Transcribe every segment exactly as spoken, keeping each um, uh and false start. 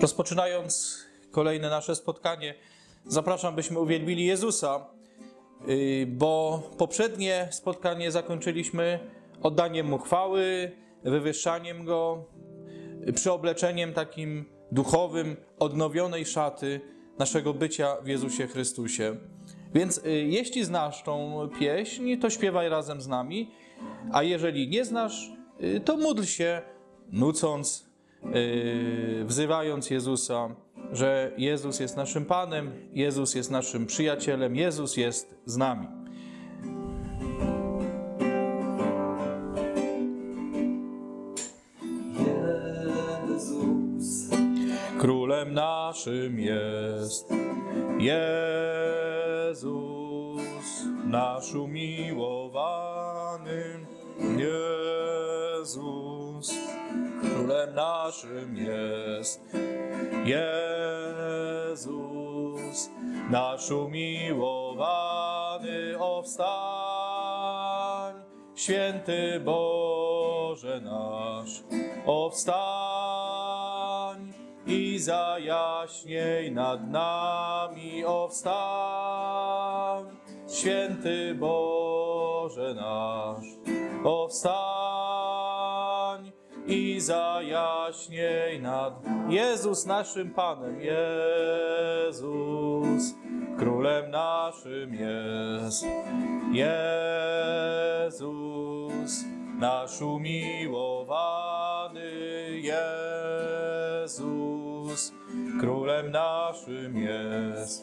Rozpoczynając kolejne nasze spotkanie, zapraszam, byśmy uwielbili Jezusa, bo poprzednie spotkanie zakończyliśmy oddaniem Mu chwały, wywyższaniem Go, przyobleczeniem takim duchowym, odnowionej szaty naszego bycia w Jezusie Chrystusie. Więc jeśli znasz tą pieśń, to śpiewaj razem z nami, a jeżeli nie znasz, to módl się, nucąc, wzywając Jezusa, że Jezus jest naszym Panem, Jezus jest naszym przyjacielem, Jezus jest z nami. Jezus Królem naszym jest, Jezus nasz umiłowany, Jezus Królem naszym jest, Jezus nasz umiłowany. O wstań, święty Boże nasz, o wstań i zajaśnij nad nami. O wstań, święty Boże nasz, o wstań i zajaśnij nad Jezus naszym Panem, Jezus Królem naszym jest, Jezus nasz umiłowany, Jezus Królem naszym jest,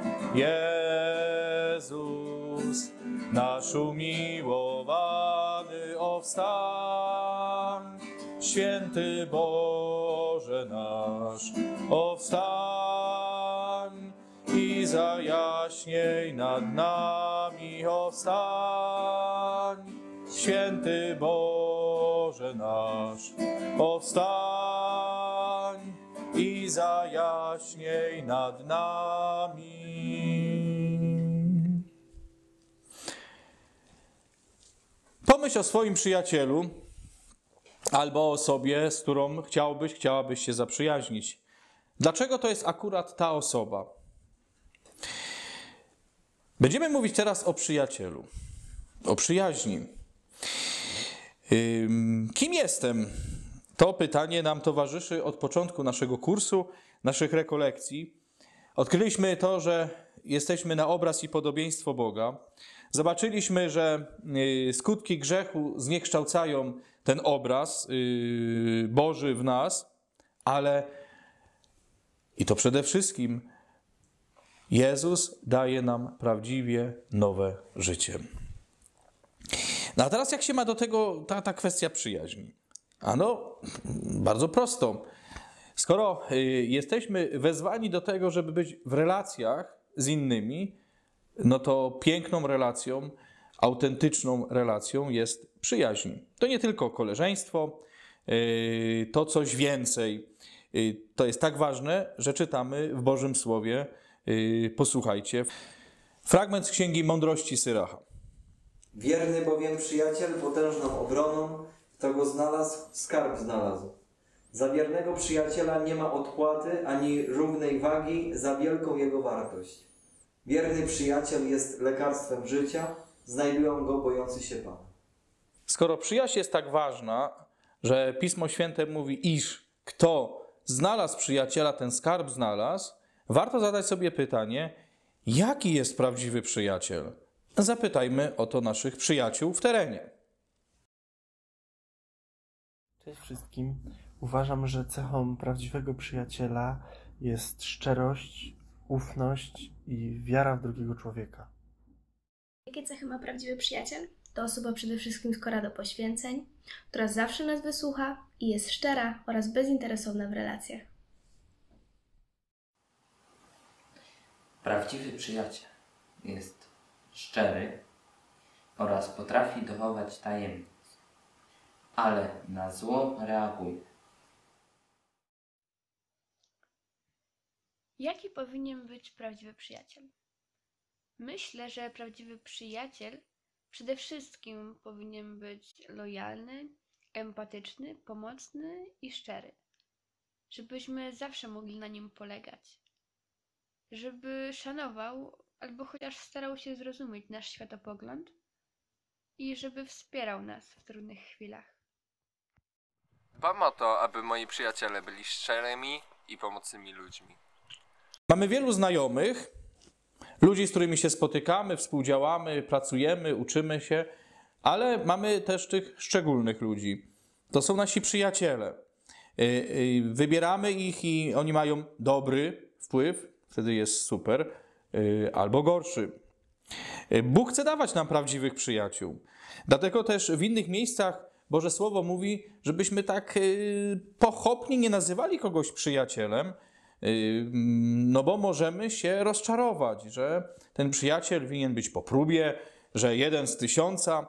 Jezus nasz umiłowany. O wstań, święty Boże nasz, o wstań i zajaśnij nad nami. O wstań, święty Boże nasz, o wstań i zajaśnij nad nami. Pomyśl o swoim przyjacielu albo o osobie, z którą chciałbyś, chciałabyś się zaprzyjaźnić. Dlaczego to jest akurat ta osoba? Będziemy mówić teraz o przyjacielu, o przyjaźni. Kim jestem? To pytanie nam towarzyszy od początku naszego kursu, naszych rekolekcji. Odkryliśmy to, że jesteśmy na obraz i podobieństwo Boga. Zobaczyliśmy, że skutki grzechu zniekształcają ten obraz Boży w nas, ale i to przede wszystkim Jezus daje nam prawdziwie nowe życie. No a teraz jak się ma do tego ta, ta kwestia przyjaźni? Ano, bardzo prosto. Skoro jesteśmy wezwani do tego, żeby być w relacjach z innymi, no to piękną relacją, autentyczną relacją jest przyjaźń. To nie tylko koleżeństwo, to coś więcej. To jest tak ważne, że czytamy w Bożym Słowie, posłuchajcie, fragment z Księgi Mądrości Syracha. Wierny bowiem przyjaciel potężną obroną, kto go znalazł, skarb znalazł. Za wiernego przyjaciela nie ma odpłaty ani równej wagi za wielką jego wartość. Wierny przyjaciel jest lekarstwem życia, znajdują go bojący się Pana. Skoro przyjaźń jest tak ważna, że Pismo Święte mówi, iż kto znalazł przyjaciela, ten skarb znalazł, warto zadać sobie pytanie, jaki jest prawdziwy przyjaciel? Zapytajmy o to naszych przyjaciół w terenie. Cześć wszystkim. Uważam, że cechą prawdziwego przyjaciela jest szczerość, ufność i wiara w drugiego człowieka. Jakie cechy ma prawdziwy przyjaciel? To osoba przede wszystkim skora do poświęceń, która zawsze nas wysłucha i jest szczera oraz bezinteresowna w relacjach. Prawdziwy przyjaciel jest szczery oraz potrafi dochować tajemnic, ale na zło reaguje. Jaki powinien być prawdziwy przyjaciel? Myślę, że prawdziwy przyjaciel przede wszystkim powinien być lojalny, empatyczny, pomocny i szczery. żebyśmy zawsze mogli na nim polegać. Żeby szanował albo chociaż starał się zrozumieć nasz światopogląd i żeby wspierał nas w trudnych chwilach. Dbam o to, aby moi przyjaciele byli szczerymi i pomocnymi ludźmi. Mamy wielu znajomych, ludzi, z którymi się spotykamy, współdziałamy, pracujemy, uczymy się, ale mamy też tych szczególnych ludzi. To są nasi przyjaciele. Wybieramy ich i oni mają dobry wpływ, wtedy jest super, albo gorszy. Bóg chce dawać nam prawdziwych przyjaciół. Dlatego też w innych miejscach Boże Słowo mówi, żebyśmy tak pochopnie nie nazywali kogoś przyjacielem, no bo możemy się rozczarować, że ten przyjaciel winien być po próbie, że jeden z tysiąca,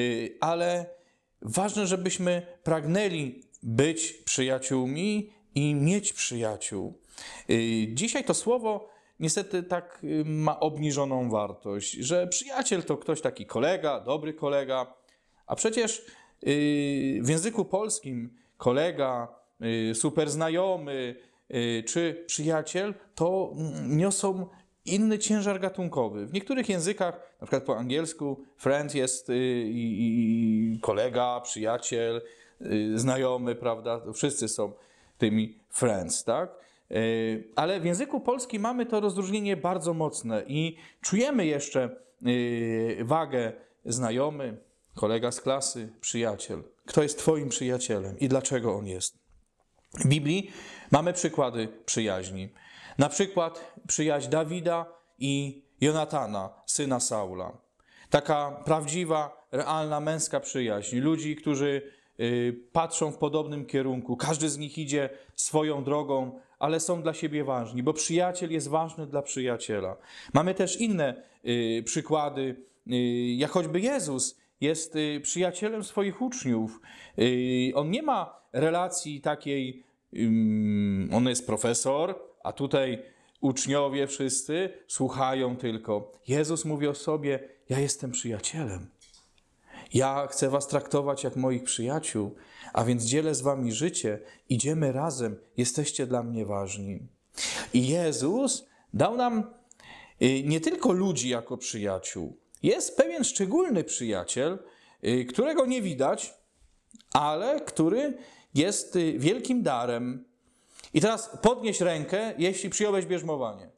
ale ważne, żebyśmy pragnęli być przyjaciółmi i mieć przyjaciół. Dzisiaj to słowo niestety tak ma obniżoną wartość, że przyjaciel to ktoś taki kolega, dobry kolega, a przecież w języku polskim kolega, super znajomy czy przyjaciel to niosą inny ciężar gatunkowy. W niektórych językach, na przykład po angielsku, friend jest i, i kolega, przyjaciel, znajomy, prawda? Wszyscy są tymi friends, tak? Ale w języku polskim mamy to rozróżnienie bardzo mocne i czujemy jeszcze wagę znajomy, kolega z klasy, przyjaciel. Kto jest twoim przyjacielem i dlaczego on jest? W Biblii mamy przykłady przyjaźni. Na przykład przyjaźń Dawida i Jonatana, syna Saula. Taka prawdziwa, realna, męska przyjaźń. Ludzi, którzy y, patrzą w podobnym kierunku. Każdy z nich idzie swoją drogą, ale są dla siebie ważni, bo przyjaciel jest ważny dla przyjaciela. Mamy też inne y, przykłady, y, jak choćby Jezus jest y, przyjacielem swoich uczniów. Y, on nie ma relacji takiej, y, on jest profesor, a tutaj uczniowie wszyscy słuchają tylko. Jezus mówi o sobie, ja jestem przyjacielem. Ja chcę was traktować jak moich przyjaciół, a więc dzielę z wami życie, idziemy razem, jesteście dla mnie ważni. I Jezus dał nam nie tylko ludzi jako przyjaciół. Jest pewien szczególny przyjaciel, którego nie widać, ale który jest wielkim darem. I teraz podnieś rękę, jeśli przyjąłeś bierzmowanie.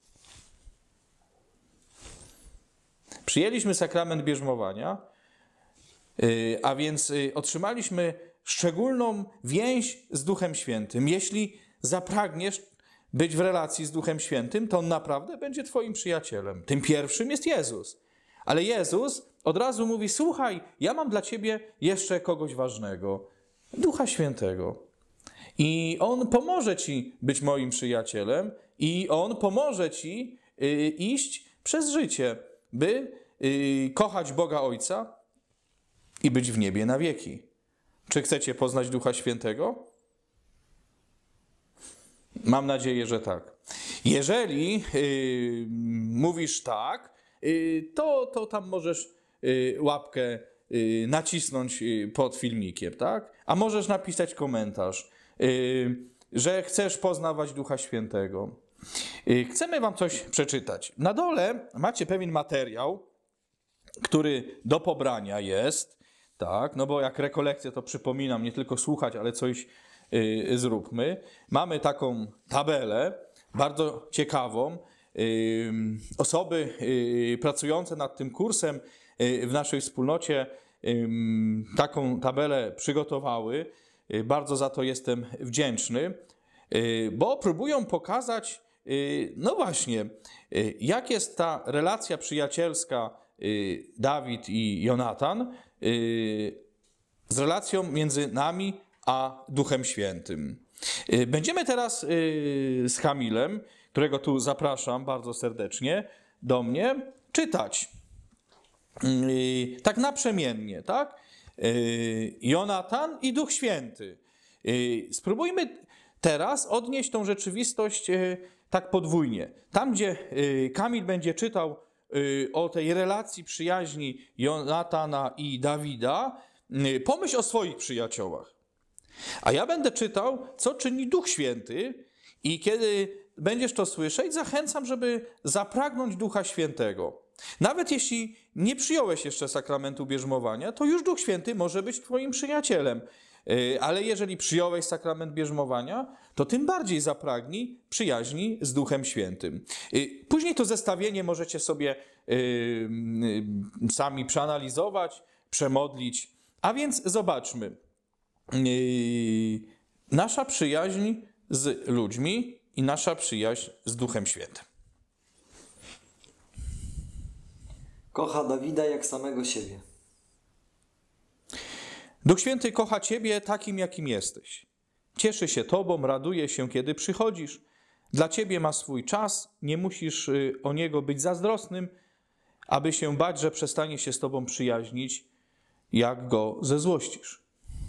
Przyjęliśmy sakrament bierzmowania, a więc otrzymaliśmy szczególną więź z Duchem Świętym. Jeśli zapragniesz być w relacji z Duchem Świętym, to on naprawdę będzie twoim przyjacielem. Tym pierwszym jest Jezus. Ale Jezus od razu mówi, słuchaj, ja mam dla ciebie jeszcze kogoś ważnego. Ducha Świętego. I On pomoże ci być moim przyjacielem i On pomoże ci y, iść przez życie, by y, kochać Boga Ojca i być w niebie na wieki. Czy chcecie poznać Ducha Świętego? Mam nadzieję, że tak. Jeżeli y, mówisz tak, y, to, to tam możesz y, łapkę y, nacisnąć y, pod filmikiem, tak? A możesz napisać komentarz, y, że chcesz poznawać Ducha Świętego. Y, chcemy wam coś przeczytać. Na dole macie pewien materiał, który do pobrania jest, tak? No bo jak rekolekcję, to przypominam, nie tylko słuchać, ale coś y, zróbmy. Mamy taką tabelę, bardzo ciekawą. Y, osoby y, pracujące nad tym kursem y, w naszej wspólnocie y, taką tabelę przygotowały. Y, bardzo za to jestem wdzięczny, y, bo próbują pokazać, y, no właśnie, y, jak jest ta relacja przyjacielska y, Dawid i Jonatan y, z relacją między nami a Duchem Świętym. Y, będziemy teraz y, z Kamilem, którego tu zapraszam bardzo serdecznie do mnie, czytać. Y, tak naprzemiennie, tak? Y, Jonatan i Duch Święty. Y, spróbujmy teraz odnieść tą rzeczywistość y, tak podwójnie. Tam, gdzie y, Kamil będzie czytał y, o tej relacji przyjaźni Jonatana i Dawida, y, pomyśl o swoich przyjaciołach. A ja będę czytał, co czyni Duch Święty i kiedy będziesz to słyszeć, zachęcam, żeby zapragnąć Ducha Świętego. Nawet jeśli nie przyjąłeś jeszcze sakramentu bierzmowania, to już Duch Święty może być twoim przyjacielem. Ale jeżeli przyjąłeś sakrament bierzmowania, to tym bardziej zapragnij przyjaźni z Duchem Świętym. Później to zestawienie możecie sobie sami przeanalizować, przemodlić. A więc zobaczmy. Nasza przyjaźń z ludźmi i nasza przyjaźń z Duchem Świętym. Kocha Dawida jak samego siebie. Duch Święty kocha ciebie takim, jakim jesteś. Cieszy się tobą, raduje się, kiedy przychodzisz. Dla ciebie ma swój czas, nie musisz o niego być zazdrosnym, aby się bać, że przestanie się z tobą przyjaźnić, jak go zezłościsz.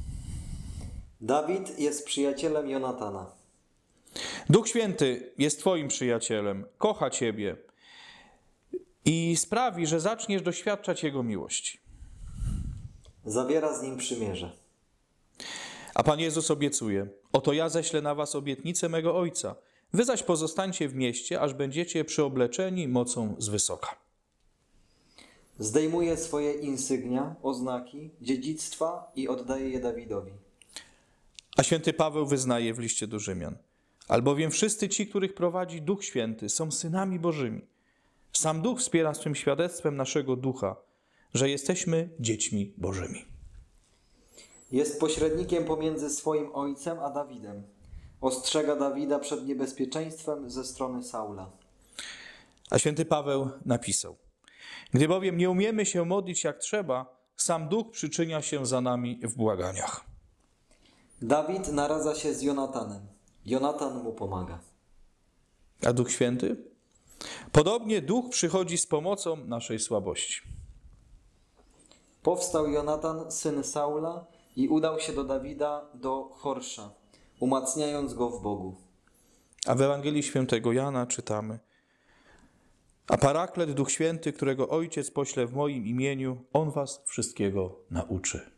Dawid jest przyjacielem Jonatana. Duch Święty jest twoim przyjacielem, kocha ciebie i sprawi, że zaczniesz doświadczać Jego miłości. Zawiera z nim przymierze. A Pan Jezus obiecuje: oto ja ześlę na was obietnicę mego Ojca. Wy zaś pozostańcie w mieście, aż będziecie przyobleczeni mocą z wysoka. Zdejmuje swoje insygnia, oznaki, dziedzictwa i oddaje je Dawidowi. A święty Paweł wyznaje w liście do Rzymian: albowiem wszyscy ci, których prowadzi Duch Święty, są synami Bożymi. Sam Duch wspiera swym świadectwem naszego ducha, że jesteśmy dziećmi Bożymi. Jest pośrednikiem pomiędzy swoim ojcem a Dawidem. Ostrzega Dawida przed niebezpieczeństwem ze strony Saula. A święty Paweł napisał: gdy bowiem nie umiemy się modlić jak trzeba, sam Duch przyczynia się za nami w błaganiach. Dawid naradza się z Jonatanem. Jonatan mu pomaga. A Duch Święty? Podobnie Duch przychodzi z pomocą naszej słabości. Powstał Jonatan, syn Saula, i udał się do Dawida do Chorsza, umacniając go w Bogu. A w Ewangelii Świętego Jana czytamy: a Paraklet, Duch Święty, którego Ojciec pośle w moim imieniu, On was wszystkiego nauczy.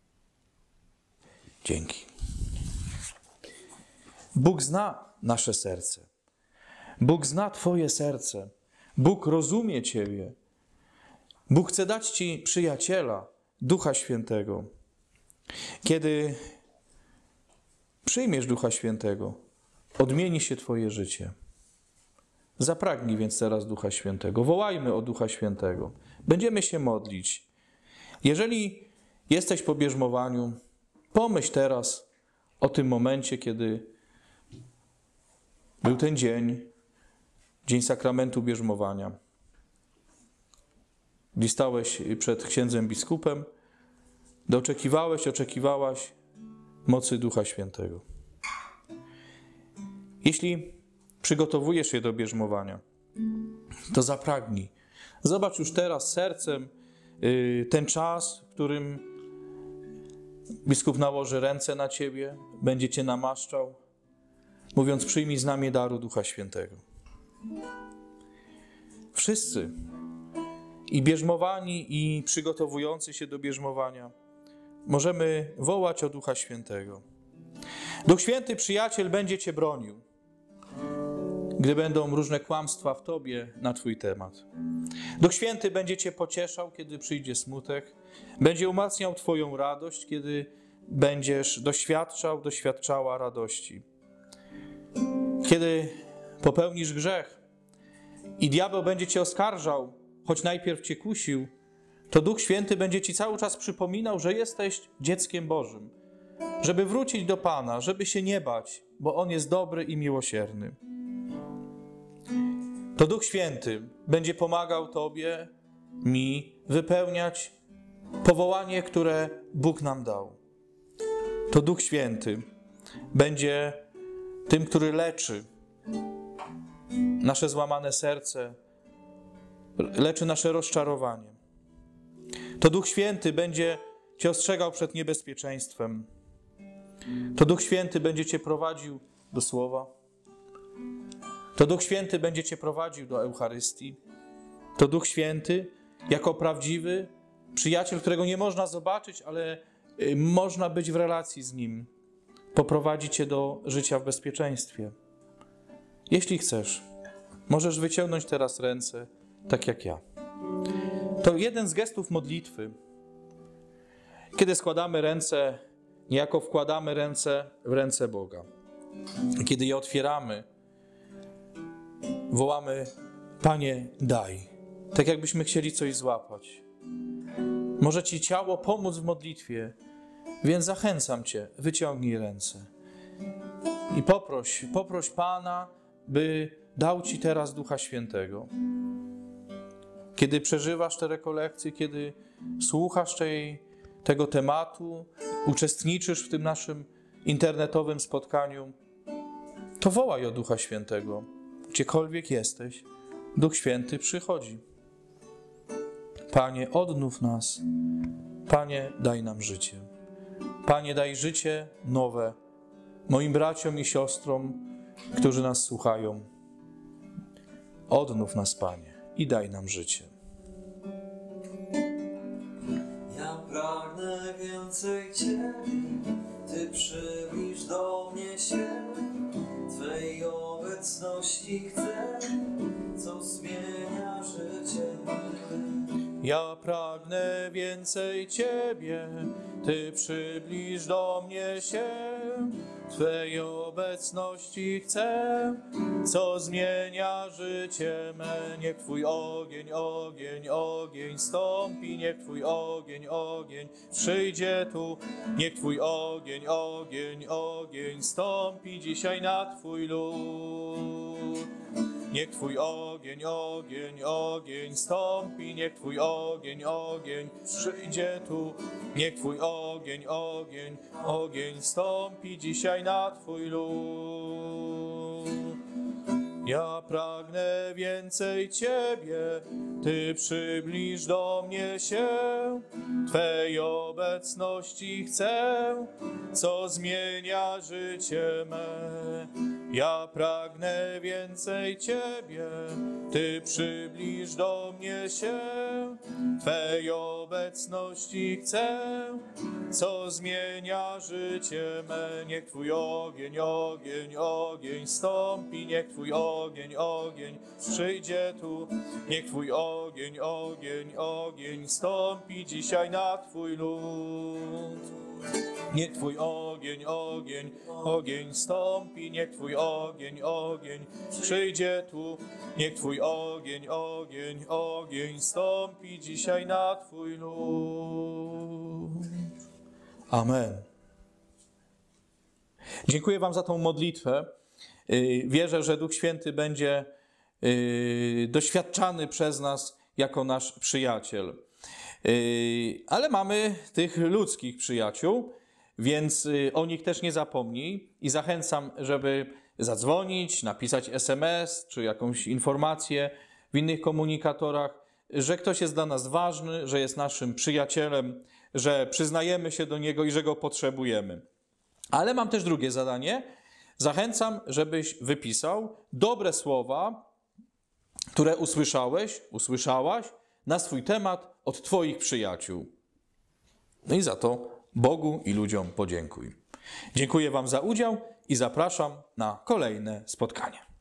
Dzięki. Bóg zna nasze serce. Bóg zna twoje serce. Bóg rozumie ciebie. Bóg chce dać ci przyjaciela, Ducha Świętego. Kiedy przyjmiesz Ducha Świętego, odmieni się twoje życie. Zapragnij więc teraz Ducha Świętego. Wołajmy o Ducha Świętego. Będziemy się modlić. Jeżeli jesteś po bierzmowaniu, pomyśl teraz o tym momencie, kiedy był ten dzień, dzień sakramentu bierzmowania. Gdy stałeś przed księdzem biskupem, gdy oczekiwałeś, oczekiwałaś mocy Ducha Świętego. Jeśli przygotowujesz się do bierzmowania, to zapragnij. Zobacz już teraz sercem ten czas, w którym biskup nałoży ręce na ciebie, będzie cię namaszczał, mówiąc: przyjmij znamię daru Ducha Świętego. Wszyscy, i bierzmowani, i przygotowujący się do bierzmowania, możemy wołać o Ducha Świętego. Duch Święty, przyjaciel, będzie cię bronił, gdy będą różne kłamstwa w tobie na twój temat. Duch Święty będzie cię pocieszał, kiedy przyjdzie smutek, będzie umacniał twoją radość, kiedy będziesz doświadczał, doświadczała radości. Kiedy popełnisz grzech i diabeł będzie cię oskarżał, choć najpierw cię kusił, to Duch Święty będzie ci cały czas przypominał, że jesteś dzieckiem Bożym, żeby wrócić do Pana, żeby się nie bać, bo On jest dobry i miłosierny. To Duch Święty będzie pomagał tobie, mi wypełniać powołanie, które Bóg nam dał. To Duch Święty będzie tym, który leczy nasze złamane serce, leczy nasze rozczarowanie. To Duch Święty będzie cię ostrzegał przed niebezpieczeństwem. To Duch Święty będzie cię prowadził do Słowa. To Duch Święty będzie cię prowadził do Eucharystii. To Duch Święty, jako prawdziwy przyjaciel, którego nie można zobaczyć, ale można być w relacji z Nim, poprowadzi cię do życia w bezpieczeństwie. Jeśli chcesz, możesz wyciągnąć teraz ręce, tak jak ja. To jeden z gestów modlitwy. Kiedy składamy ręce, niejako wkładamy ręce w ręce Boga. Kiedy je otwieramy, wołamy: Panie, daj. Tak jakbyśmy chcieli coś złapać. Może ci ciało pomóc w modlitwie, więc zachęcam cię, wyciągnij ręce. I poproś, poproś Pana, by dał ci teraz Ducha Świętego. Kiedy przeżywasz te rekolekcje, kiedy słuchasz tej, tego tematu, uczestniczysz w tym naszym internetowym spotkaniu, to wołaj o Ducha Świętego. Gdziekolwiek jesteś, Duch Święty przychodzi. Panie, odnów nas. Panie, daj nam życie. Panie, daj życie nowe moim braciom i siostrom, którzy nas słuchają. Odnów nas, Panie, i daj nam życie. Ja pragnę więcej Ciebie, Ty przybliż do mnie się, Twej obecności chcę, co zmienia życie me. Ja pragnę więcej Ciebie, Ty przybliż do mnie się, Twej obecności chcę, co zmienia życie me. Niech Twój ogień, ogień, ogień stąpi, niech Twój ogień, ogień przyjdzie tu, niech Twój ogień, ogień, ogień stąpi dzisiaj na Twój lud. Niech Twój ogień, ogień, ogień stąpi, niech Twój ogień, ogień przyjdzie tu. Niech Twój ogień, ogień, ogień stąpi dzisiaj na Twój lud. Ja pragnę więcej Ciebie, Ty przybliż do mnie się, Twej obecności chcę, co zmienia życie me. Ja pragnę więcej Ciebie, Ty przybliż do mnie się, Twej obecności chcę, co zmienia życie me. Niech Twój ogień, ogień, ogień stąpi, niech Twój ogień, ogień przyjdzie tu, niech Twój ogień, ogień, ogień stąpi dzisiaj na Twój lud. Niech Twój ogień, ogień, ogień stąpi, niech Twój ogień, ogień przyjdzie tu, niech Twój ogień, ogień, ogień stąpi dzisiaj na Twój lud. Amen. Dziękuję Wam za tą modlitwę. Wierzę, że Duch Święty będzie doświadczany przez nas jako nasz przyjaciel. Ale mamy tych ludzkich przyjaciół, więc o nich też nie zapomnij i zachęcam, żeby zadzwonić, napisać es em es czy jakąś informację w innych komunikatorach, że ktoś jest dla nas ważny, że jest naszym przyjacielem, że przyznajemy się do niego i że go potrzebujemy. Ale mam też drugie zadanie. Zachęcam, żebyś wypisał dobre słowa, które usłyszałeś, usłyszałaś na swój temat od Twoich przyjaciół. No i za to Bogu i ludziom podziękuj. Dziękuję Wam za udział i zapraszam na kolejne spotkania.